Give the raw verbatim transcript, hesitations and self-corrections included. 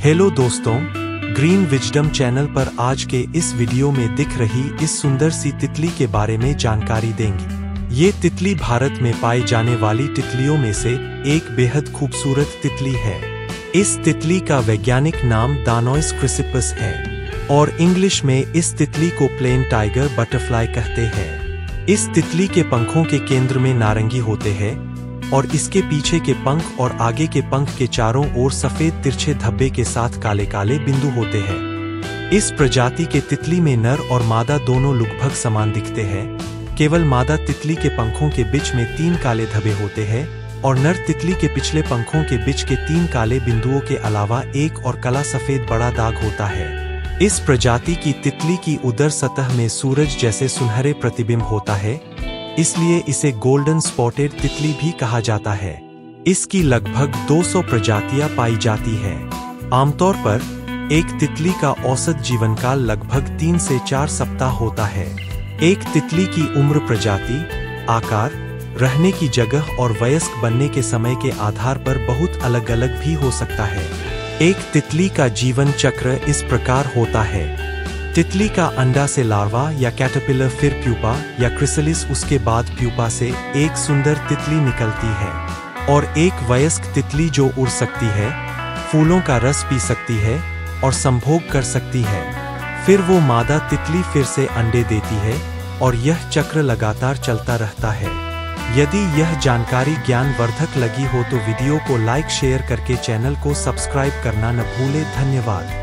Hello दोस्तों, green wisdom channel पर आज के इस वीडियो में दिख रही इस सुंदर सी तितली के बारे में जानकारी देंगे। ये तितली भारत में पाई जाने वाली तितलियों में से एक बेहद खूबसूरत तितली है। इस तितली का वैज्ञानिक नाम दानोइस क्रिसिपस है और इंग्लिश में इस तितली को प्लेन टाइगर बटरफ्लाई कहते हैं। इस तितली के पंखों के केंद्र में नारंगी होते हैं और इसके पीछे के पंख और आगे के पंख के चारों ओर सफेद तिरछे धब्बे के साथ काले काले बिंदु होते हैं। इस प्रजाति के तितली में नर और मादा दोनों लगभग समान दिखते हैं। केवल मादा तितली के पंखों के बीच में तीन काले धब्बे होते हैं और नर तितली के पिछले पंखों के बीच के तीन काले बिंदुओं के अलावा एक और काला सफेद बड़ा दाग होता है। इस प्रजाति की तितली की उदर सतह में सूरज जैसे सुनहरे प्रतिबिंब होता है, इसलिए इसे गोल्डन स्पॉटेड तितली भी कहा जाता है। इसकी लगभग दो सौ प्रजातियां पाई जाती है। आमतौर पर एक तितली का औसत जीवन काल लगभग तीन से चार सप्ताह होता है। एक तितली की उम्र, प्रजाति, आकार, रहने की जगह और वयस्क बनने के समय के आधार पर बहुत अलग अलग भी हो सकता है। एक तितली का जीवन चक्र इस प्रकार होता है। तितली का अंडा से लार्वा या कैटरपिलर, फिर प्यूपा या क्रिसलिस, उसके बाद प्यूपा से एक सुंदर तितली निकलती है और एक वयस्क तितली जो उड़ सकती है, फूलों का रस पी सकती है और संभोग कर सकती है। फिर वो मादा तितली फिर से अंडे देती है और यह चक्र लगातार चलता रहता है। यदि यह जानकारी ज्ञानवर्धक लगी हो तो वीडियो को लाइक शेयर करके चैनल को सब्सक्राइब करना न भूलें। धन्यवाद।